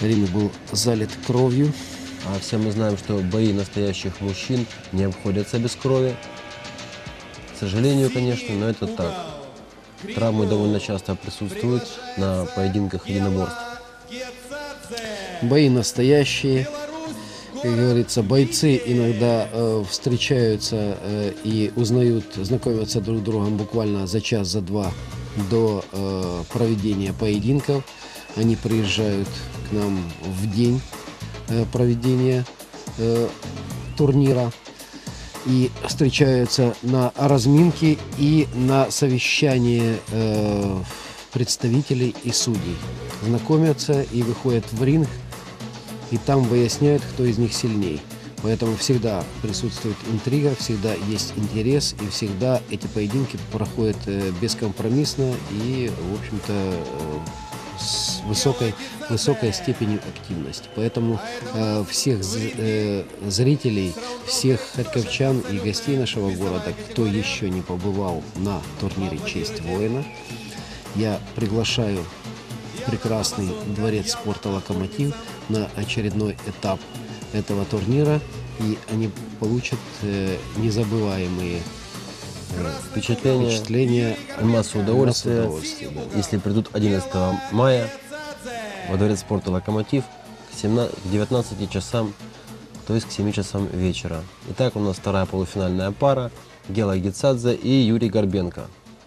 Ринг был залит кровью. А все мы знаем, что бои настоящих мужчин не обходятся без крови. К сожалению, конечно, но это так. Травмы довольно часто присутствуют на поединках единоборств. Бои настоящие. Как говорится, бойцы иногда встречаются и знакомятся друг с другом буквально за час, за два до проведения поединков. Они приезжают к нам в день проведения турнира и встречаются на разминке и на совещании представителей и судей. Знакомятся и выходят в ринг, и там выясняют, кто из них сильней. Поэтому всегда присутствует интрига, всегда есть интерес, и всегда эти поединки проходят бескомпромиссно и, в общем-то, с высокой степенью активности. Поэтому всех зрителей, всех харьковчан и гостей нашего города, кто еще не побывал на турнире «Честь воина», я приглашаю в прекрасный дворец спорта «Локомотив» на очередной этап этого турнира, и они получат незабываемые впечатления и массу удовольствия, да. Если придут 11 мая во дворец спорта «Локомотив» к 19 часам, то есть к 7 часам вечера. Итак, у нас вторая полуфинальная пара — Гела Гицадзе и Юрий Горбенко.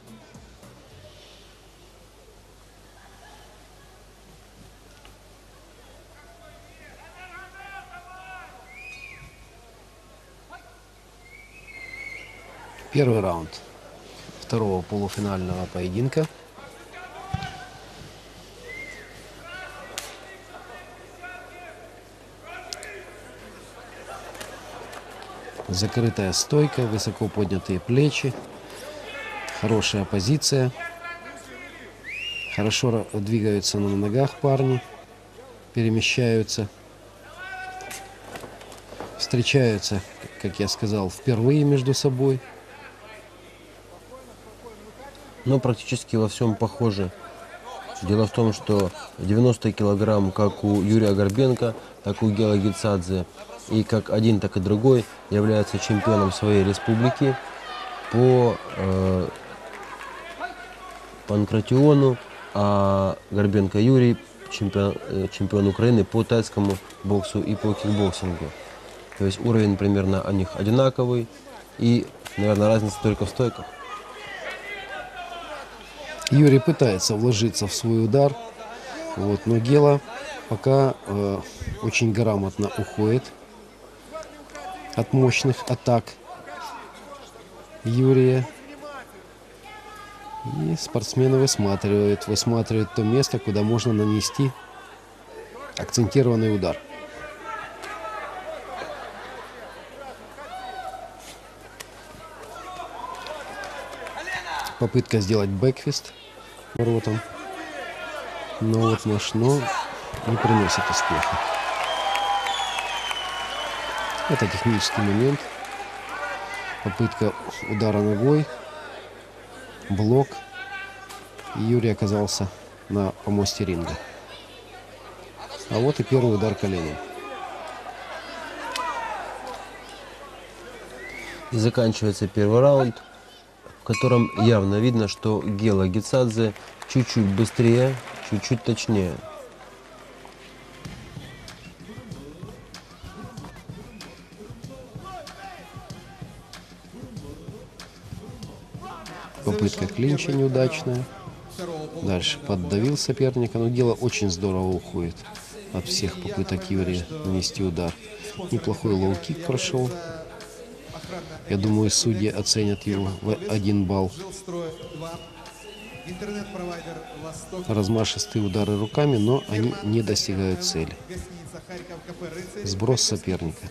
Первый раунд второго полуфинального поединка. Закрытая стойка, высоко поднятые плечи, хорошая позиция. Хорошо двигаются на ногах парни, перемещаются. Встречаются, как я сказал, впервые между собой. Но практически во всем похоже. Дело в том, что 90 килограмм как у Юрия Горбенко, так и у Гела Гицадзе, и как один, так и другой являются чемпионом своей республики по панкратиону, а Горбенко Юрий чемпион Украины по тайскому боксу и по кикбоксингу. То есть уровень примерно у них одинаковый, и, наверное, разница только в стойках. Юрий пытается вложиться в свой удар, но Гела пока очень грамотно уходит от мощных атак Юрия. И спортсмены высматривают то место, куда можно нанести акцентированный удар. Попытка сделать бэкфист воротам, но не приносит успеха. Это технический момент. Попытка удара ногой, блок. И Юрий оказался на помосте ринга. А вот и первый удар коленом. И заканчивается первый раунд, в котором явно видно, что Гела Гицадзе чуть-чуть быстрее, чуть-чуть точнее. Попытка клинча неудачная. Дальше поддавил соперника, но Гела очень здорово уходит от всех попыток Юрия нанести удар. Неплохой лоу-кик прошел. Я думаю, судьи оценят его в 1 балл. Размашистые удары руками, но они не достигают цели. Сброс соперника.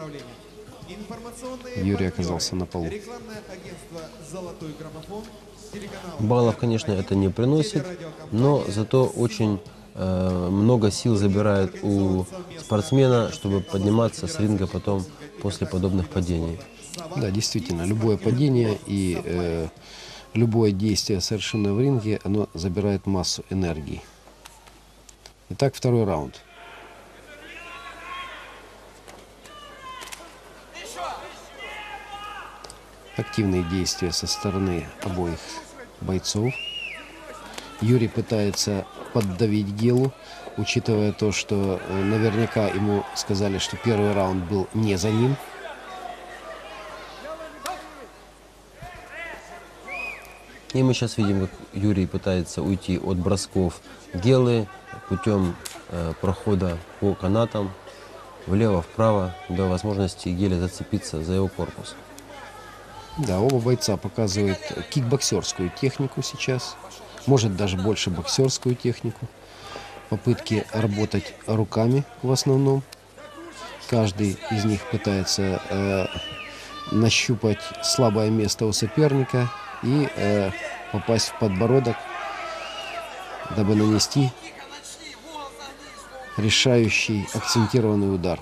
Юрий оказался на полу. Баллов, конечно, это не приносит, но зато очень много сил забирает у спортсмена, чтобы подниматься с ринга потом после подобных падений. Да, действительно, любое падение и любое действие, совершенное в ринге, оно забирает массу энергии. Итак, второй раунд. Активные действия со стороны обоих бойцов. Юрий пытается поддавить Гелу, учитывая то, что наверняка ему сказали, что первый раунд был не за ним. И мы сейчас видим, как Юрий пытается уйти от бросков Гелы путем прохода по канатам влево-вправо, до возможности Геле зацепиться за его корпус. Да, оба бойца показывают кикбоксерскую технику сейчас, может даже больше боксерскую технику. Попытки работать руками в основном. Каждый из них пытается нащупать слабое место у соперника и попасть в подбородок, дабы нанести решающий акцентированный удар.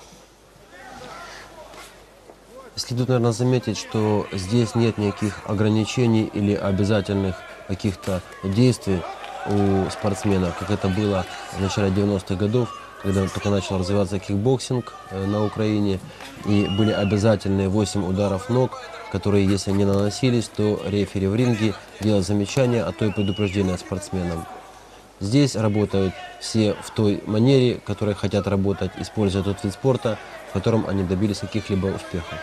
Следует, наверное, заметить, что здесь нет никаких ограничений или обязательных каких-то действий у спортсменов, как это было в начале 90-х годов, когда только начал развиваться кикбоксинг на Украине, и были обязательные 8 ударов ног, которые, если не наносились, то рефери в ринге делал замечания, а то и предупреждения спортсменам. Здесь работают все в той манере, которой хотят работать, используя тот вид спорта, в котором они добились каких-либо успехов.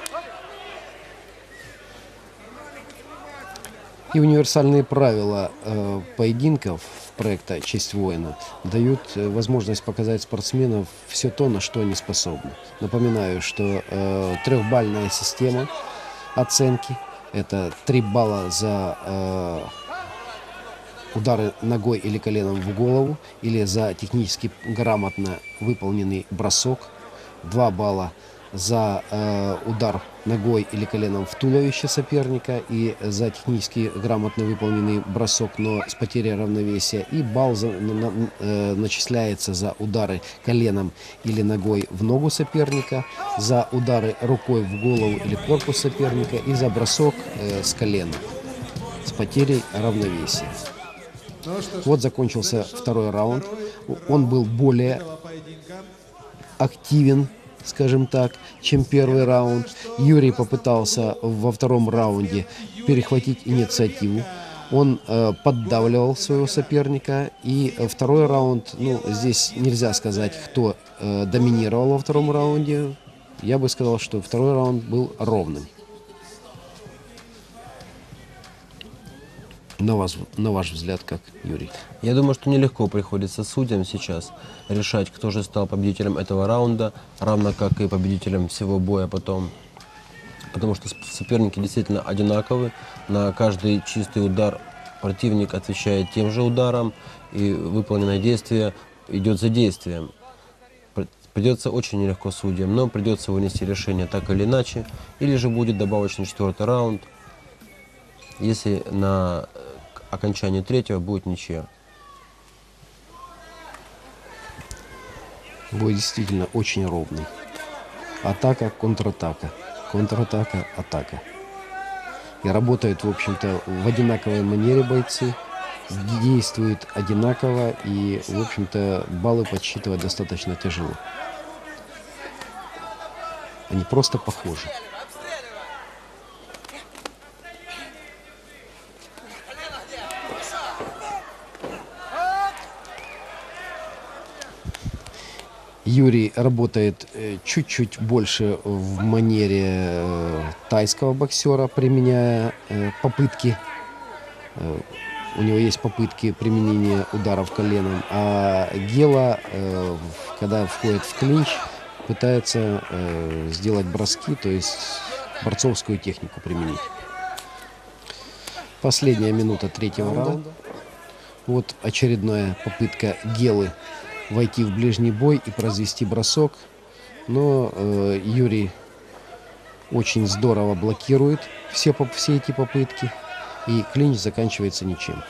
И универсальные правила поединков проекта «Честь воина» дают возможность показать спортсменов все то, на что они способны. Напоминаю, что трехбальная система оценки – это 3 балла за удары ногой или коленом в голову, или за технически грамотно выполненный бросок, 2 балла за удар ногой или коленом в туловище соперника и за технически грамотно выполненный бросок, но с потерей равновесия, и балл начисляется за удары коленом или ногой в ногу соперника, за удары рукой в голову или корпус соперника и за бросок с колена с потерей равновесия. Вот закончился второй раунд. Он был более активен, скажем так, чем первый раунд. Юрий попытался во втором раунде перехватить инициативу. Он поддавливал своего соперника. И второй раунд, ну, здесь нельзя сказать, кто доминировал во втором раунде. Я бы сказал, что второй раунд был ровным. На ваш взгляд, как, Юрий? Я думаю, что нелегко приходится судьям сейчас решать, кто же стал победителем этого раунда, равно как и победителем всего боя потом. Потому что соперники действительно одинаковы. На каждый чистый удар противник отвечает тем же ударом, и выполненное действие идет за действием. Придется очень нелегко судьям, но придется вынести решение так или иначе, или же будет добавочный 4-й раунд, если на окончании 3-го будет ничья. Бой действительно очень ровный. Атака, контратака. Контратака, атака. И работают, в общем-то, в одинаковой манере бойцы. Действуют одинаково. И, в общем-то, баллы подсчитывать достаточно тяжело. Они просто похожи. Юрий работает чуть-чуть больше в манере тайского боксера, применяя попытки. У него есть попытки применения ударов коленом. А Гела, когда входит в клинч, пытается сделать броски, то есть борцовскую технику применить. Последняя минута 3-го раунда. Вот очередная попытка Гелы войти в ближний бой и произвести бросок. Но Юрий очень здорово блокирует все эти попытки. И клинч заканчивается ничем.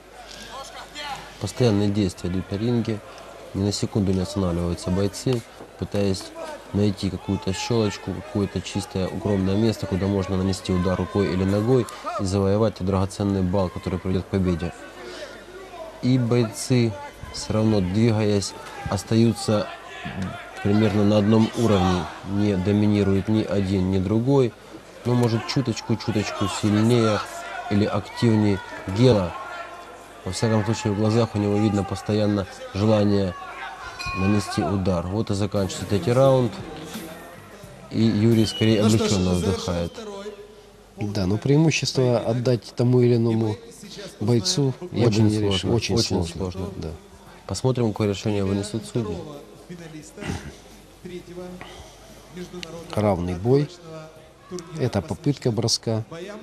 Постоянные действия идут на ринге. Ни на секунду не останавливаются бойцы. пытаясь найти какую-то щелочку, какое-то чистое укромное место, куда можно нанести удар рукой или ногой и завоевать тот драгоценный балл, который приведет к победе. И бойцы, все равно двигаясь, остаются примерно на одном уровне, не доминирует ни один, ни другой, но может чуточку сильнее или активнее Гела. Во всяком случае, в глазах у него видно постоянно желание нанести удар. Вот и заканчивается третий раунд, и Юрий скорее облегченно вздыхает. Да, но преимущество отдать тому или иному бойцу я бы не решил. Очень сложно. Да. Посмотрим, какое решение вынесут судьи. Равный бой. Это попытка броска.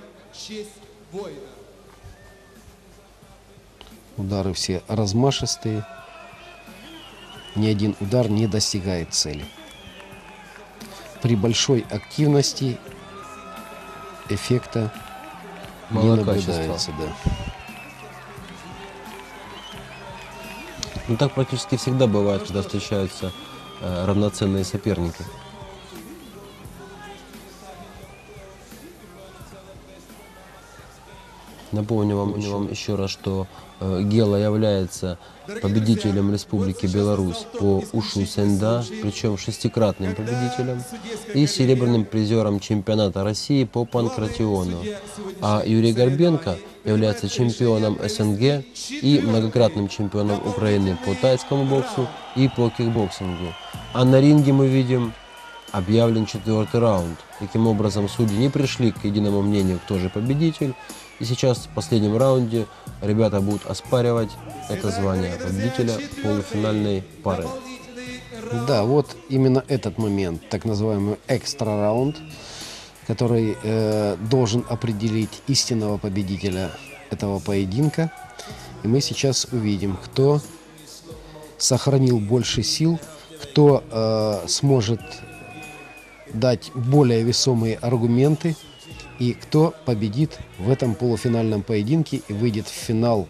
Удары все размашистые. Ни один удар не достигает цели. При большой активности эффекта не наблюдается. Да. Ну так практически всегда бывает, когда встречаются равноценные соперники. Напомню вам еще раз, что Гела является победителем Республики Беларусь по ушу сэнда, причем 6-кратным победителем, и серебряным призером чемпионата России по панкратиону. А Юрий Горбенко является чемпионом СНГ и многократным чемпионом Украины по тайскому боксу и по кикбоксингу. А на ринге мы видим объявлен 4-й раунд. Таким образом, судьи не пришли к единому мнению, кто же победитель. И сейчас в последнем раунде ребята будут оспаривать это звание победителя полуфинальной пары. Да, вот именно этот момент, так называемый экстра раунд, который должен определить истинного победителя этого поединка. И мы сейчас увидим, кто сохранил больше сил, кто сможет дать более весомые аргументы и кто победит в этом полуфинальном поединке и выйдет в финал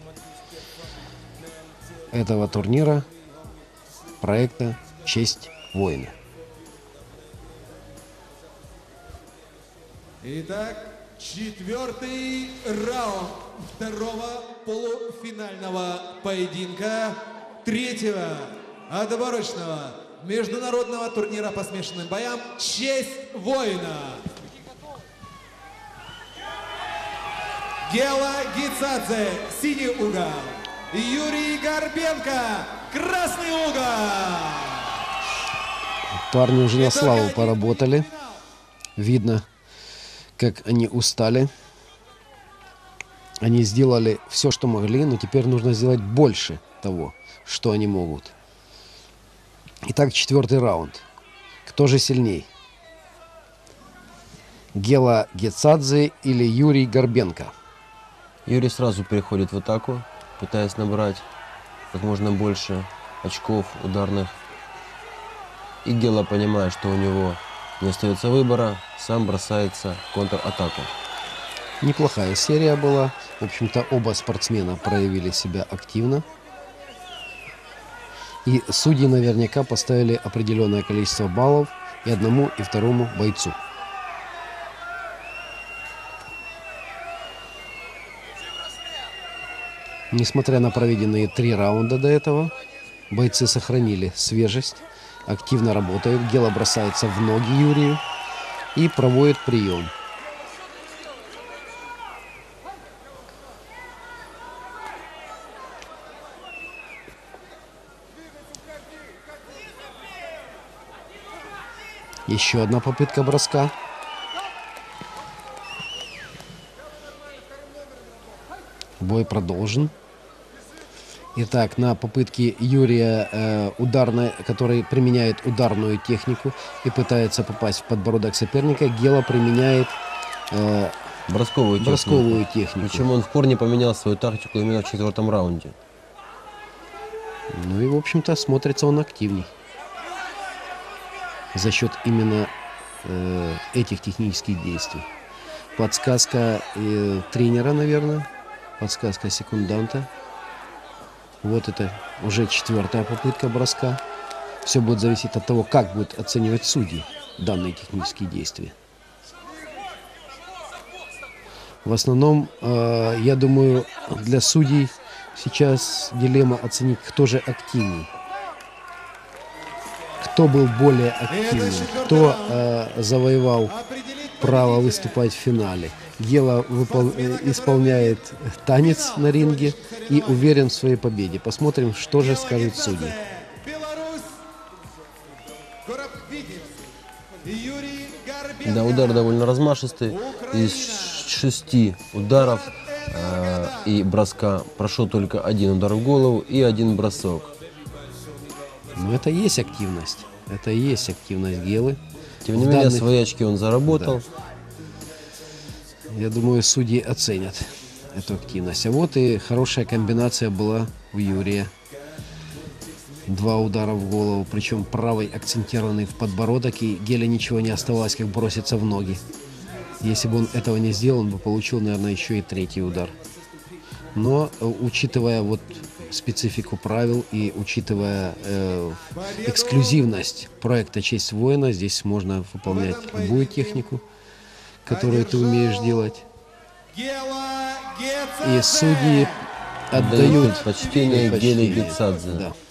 этого турнира проекта «Честь воина». Итак, 4-й раунд второго полуфинального поединка третьего отборочного международного турнира по смешанным боям «Честь воина». Гела Гицадзе, синий угол. Юрий Горбенко, красный угол. Парни уже на славу поработали. Видно, как они устали. Они сделали все, что могли, но теперь нужно сделать больше того, что они могут. Итак, 4-й раунд. Кто же сильней? Гела Гицадзе или Юрий Горбенко? Юрий сразу переходит в атаку, пытаясь набрать как можно больше очков ударных. И Гела, понимая, что у него не остается выбора, сам бросается в контратаку. Неплохая серия была. В общем-то, оба спортсмена проявили себя активно. И судьи наверняка поставили определенное количество баллов и одному, и второму бойцу. Несмотря на проведенные 3 раунда до этого, бойцы сохранили свежесть, активно работают. Гела бросается в ноги Юрию и проводит прием. Еще одна попытка броска. Бой продолжен. Итак, на попытке Юрия, который применяет ударную технику и пытается попасть в подбородок соперника, Гела применяет бросковую технику. Причем он в корне поменял свою тактику именно в 4-м раунде. Ну и, в общем-то, смотрится он активней. За счет именно этих технических действий. Подсказка тренера, наверное. Подсказка секунданта. Вот это уже 4-я попытка броска. Все будет зависеть от того, как будут оценивать судьи данные технические действия. В основном, я думаю, для судей сейчас дилемма оценить, кто же активней. Кто был более активным, кто завоевал право выступать в финале. Гела исполняет танец на ринге и уверен в своей победе. Посмотрим, что же скажут судьи. Да, удар довольно размашистый. Из 6 ударов и броска прошел только 1 удар в голову и 1 бросок. Но это и есть активность. Это и есть активность Гелы. Тем не менее, свои очки он заработал. Да. Я думаю, судьи оценят эту активность. А вот и хорошая комбинация была у Юрия. 2 удара в голову, причем правый акцентированный в подбородок, и Геле ничего не оставалось, как броситься в ноги. Если бы он этого не сделал, он бы получил, наверное, еще и 3-й удар. Но, учитывая вот специфику правил и учитывая эксклюзивность проекта «Честь воина», здесь можно выполнять любую технику, которую ты умеешь делать. И судьи отдают предпочтение Геле Гецадзе. Да.